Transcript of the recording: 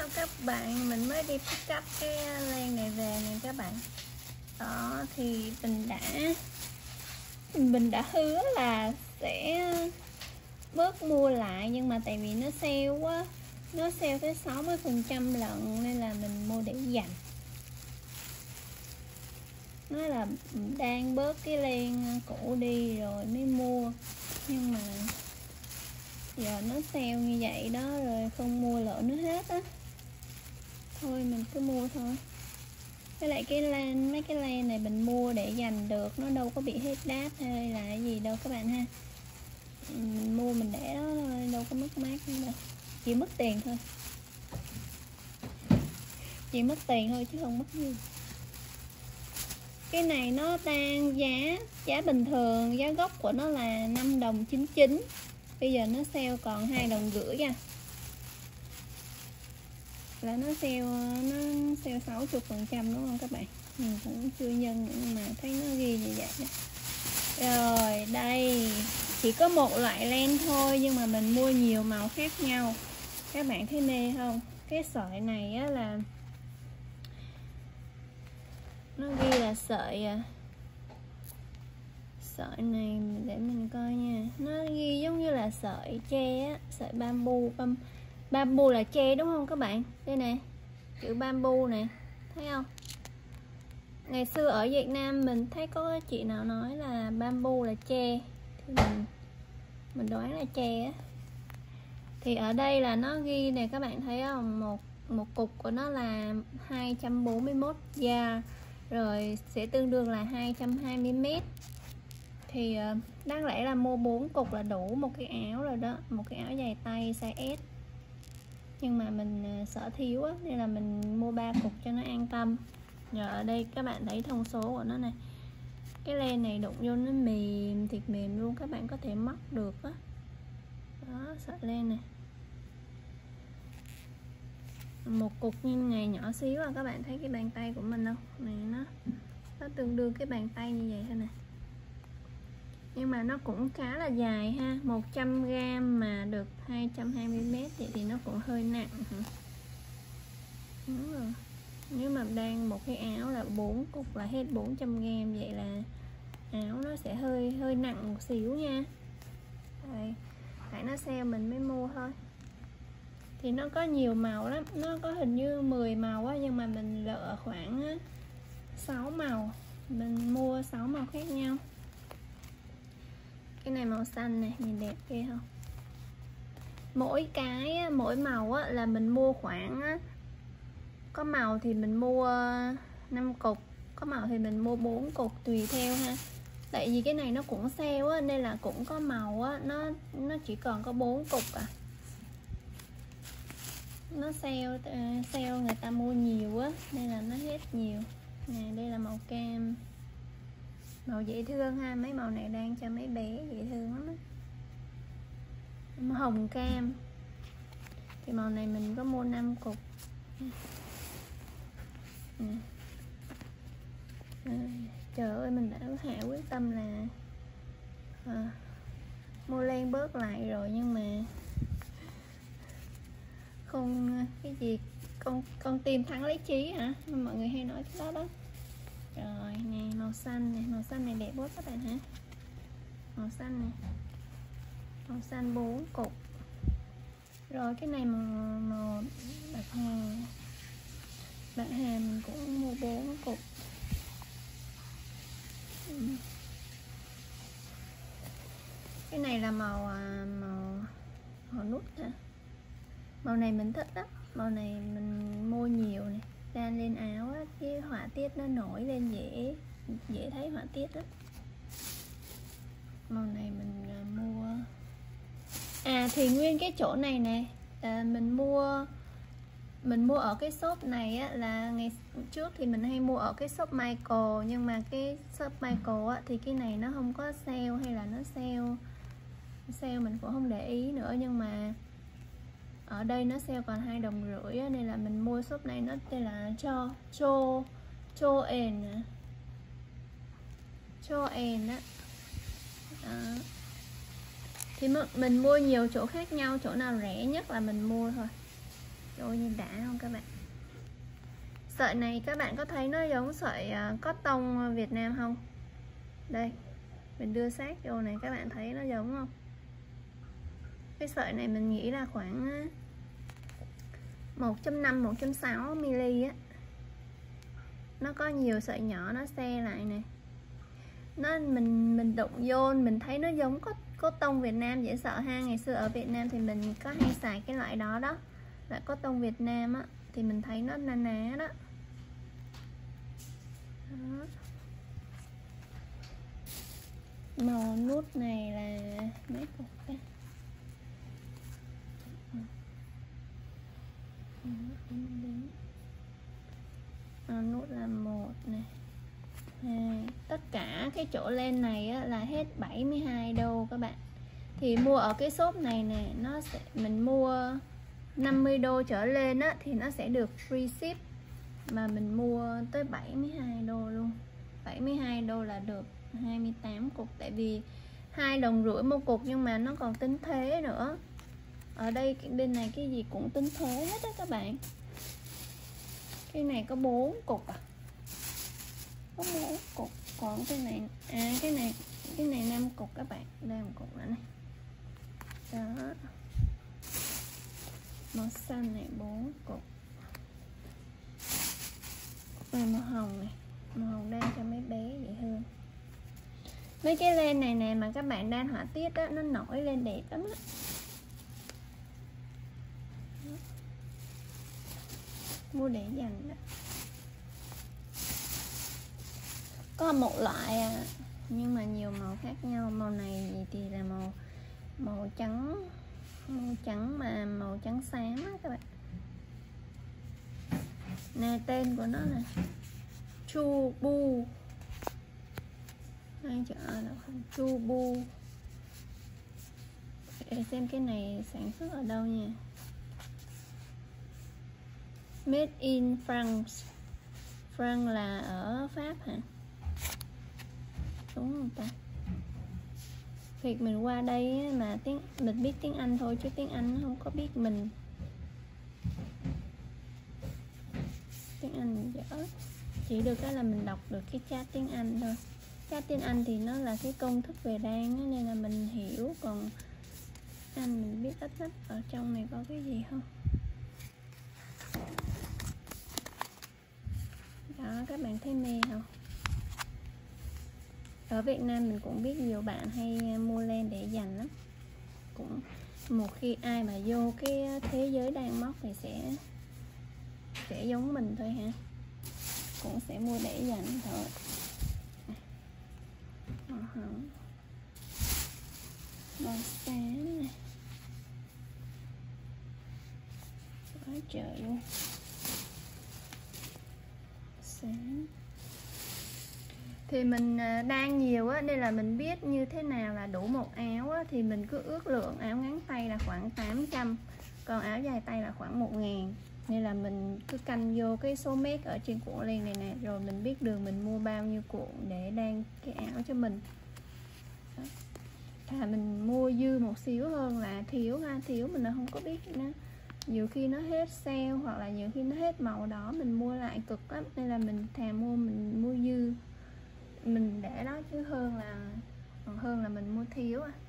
các bạn, mình mới đi pick up cái len này về nè các bạn. Đó thì mình đã hứa là sẽ bớt mua lại, nhưng mà tại vì nó sale quá, nó sale tới 60% lận nên là mình mua để dành. Nó là đang bớt cái len cũ đi rồi mới mua, nhưng mà giờ nó sale như vậy đó rồi không mua lỡ nó hết á, thôi mình cứ mua thôi. Với lại mấy cái len này mình mua để dành được, nó đâu có bị hết đát hay là cái gì đâu các bạn ha. Mình mua mình để đó thôi, đâu có mất mát nữa đâu, chỉ mất tiền thôi, chỉ mất tiền thôi chứ không mất gì. Cái này nó đang giá bình thường, giá gốc của nó là 5 đồng 99, bây giờ nó sale còn 2 đồng rưỡi nha, là nó sale 60% đúng không các bạn. Mình cũng chưa nhân nữa nhưng mà thấy nó ghi như vậy đó. Rồi đây chỉ có một loại len thôi nhưng mà mình mua nhiều màu khác nhau, các bạn thấy mê không? Cái sợi này á là nó ghi là sợi này để mình coi nha, nó ghi giống như là sợi tre á, sợi bamboo là tre đúng không các bạn? Đây nè, chữ bamboo nè, thấy không? Ngày xưa ở Việt Nam mình thấy có chị nào nói là bamboo là tre thì mình đoán là tre á. Thì ở đây là nó ghi nè các bạn thấy không, một cục của nó là 241 da, rồi sẽ tương đương là 220m. Thì đáng lẽ là mua 4 cục là đủ một cái áo rồi đó, một cái áo dài tay size S. Nhưng mà mình sợ thiếu á, nên là mình mua 3 cục cho nó an tâm. Rồi ở đây các bạn thấy thông số của nó này. Cái len này đụng vô nó mềm, thiệt mềm luôn, các bạn có thể móc được á. Đó, sợi len này. Một cục như này nhỏ xíu à, các bạn thấy cái bàn tay của mình không? Này nó tương đương cái bàn tay như vậy thôi nè. Nhưng mà nó cũng khá là dài ha, 100g mà được 220m thì nó cũng hơi nặng hả? Đúng rồi. Nếu mà đang một cái áo là 4 cục là hết 400g, vậy là áo nó sẽ hơi nặng một xíu nha. Đây, tại nó sale mình mới mua thôi. Thì nó có nhiều màu lắm, nó có hình như 10 màu á, nhưng mà mình lựa khoảng 6 màu, mình mua 6 màu khác nhau. Cái này màu xanh này, nhìn đẹp ghê không? Mỗi màu á, là mình mua khoảng có màu thì mình mua 5 cục, có màu thì mình mua 4 cục tùy theo ha. Tại vì cái này nó cũng sale á, nên là cũng có màu á, nó chỉ còn có 4 cục à. Nó sale người ta mua nhiều á nên là nó hết nhiều. Nè, đây là màu cam, màu dễ thương ha, mấy màu này đang cho mấy bé dễ thương lắm á. Màu hồng cam thì màu này mình có mua 5 cục. Trời ơi, mình đã hạ quyết tâm là mua len bớt lại rồi, nhưng mà không, cái gì con tim thắng lấy chí hả, mọi người hay nói cái đó đó. Rồi nè, màu xanh này đẹp quá các bạn hả? Màu xanh này, 4 cục. Rồi cái này màu bạc hà mình cũng mua 4 cục. Cái này là màu nút hả? Màu này mình thích đó, màu này mình mua nhiều này, đan lên áo á, cái họa tiết nó nổi lên dễ thấy họa tiết đó. Màu này mình mua. Thì nguyên cái chỗ này nè, mình mua ở cái shop này á, là ngày trước thì mình hay mua ở cái shop Michael, nhưng mà cái shop Michael á thì cái này nó không có sale, hay là nó sale mình cũng không để ý nữa, nhưng mà ở đây nó sale còn 2 đồng rưỡi á, nên là mình mua shop này, nó tên là Choen á. Thì mình mua nhiều chỗ khác nhau, chỗ nào rẻ nhất là mình mua thôi. Trời ơi, nhìn đã không các bạn. Sợi này các bạn có thấy nó giống sợi cotton Việt Nam không? Đây, mình đưa sát vô này, các bạn thấy nó giống không? Cái sợi này mình nghĩ là khoảng 1.5 1.6 mm á. Nó có nhiều sợi nhỏ nó xe lại nè. Nó mình đụng vô mình thấy nó giống cotton Việt Nam dễ sợ ha. Ngày xưa ở Việt Nam thì mình có hay xài cái loại đó đó, loại cotton Việt Nam á, thì mình thấy nó na ná đó. Đó. Màu nút này là mấy cục ta? Nút là 1 này, 2. Tất cả cái chỗ len này á, là hết 72 đô các bạn. Thì mua ở cái shop này nè, nó sẽ mình mua 50 đô trở lên á thì nó sẽ được free ship, mà mình mua tới 72 đô luôn. 72 đô là được 28 cục, tại vì 2,5 đồng một cục, nhưng mà nó còn tính thuế nữa. Ở đây bên này cái gì cũng tính thuế hết á các bạn. Cái này có 4 cục à? Có 4 cục. Còn cái này cái này 5 cục các bạn. Đây một cục nữa này. Đó. Màu xanh này 4 cục. Và màu hồng này, màu hồng đang cho mấy bé dễ thương. Mấy cái len này nè mà các bạn đang họa tiết á, nó nổi lên đẹp lắm á. Mua để dành đó. Có một loại à, nhưng mà nhiều màu khác nhau. Màu này thì là màu trắng mà màu trắng xám á các bạn. Nè, tên của nó là Chubu. Ai chợ đâu không? Chubu. Để xem cái này sản xuất ở đâu nha. Made in France. France là ở Pháp hả? Đúng không ta? Việc mình qua đây mà mình biết tiếng Anh thôi, chứ tiếng Anh không có biết mình. Tiếng Anh mình dở. Chỉ được cái là mình đọc được cái chat tiếng Anh thôi. Chat tiếng Anh thì nó là cái công thức về đan nên là mình hiểu, còn Anh mình biết ít lắm. Ở trong này có cái gì không? Đó, các bạn thấy mê không? Ở Việt Nam mình cũng biết nhiều bạn hay mua len để dành lắm. Cũng một khi ai mà vô cái thế giới đan móc thì sẽ giống mình thôi ha, cũng sẽ mua để dành thôi. Màu hồng, màu xám này, quá trời luôn. Xám thì mình đan nhiều á, nên là mình biết như thế nào là đủ một áo á, thì mình cứ ước lượng. Áo ngắn tay là khoảng 800, còn áo dài tay là khoảng 1.000, nên là mình cứ canh vô cái số mét ở trên cuộn len này nè, rồi mình biết đường mình mua bao nhiêu cuộn để đan cái áo cho mình. Đó. Thà mình mua dư một xíu hơn là thiếu ha, thiếu mình là không có biết nữa. Nhiều khi nó hết sale hoặc là nhiều khi nó hết màu đỏ, mình mua lại cực lắm, nên là mình thà mình mua dư, mình để đó chứ hơn là mình mua thiếu à.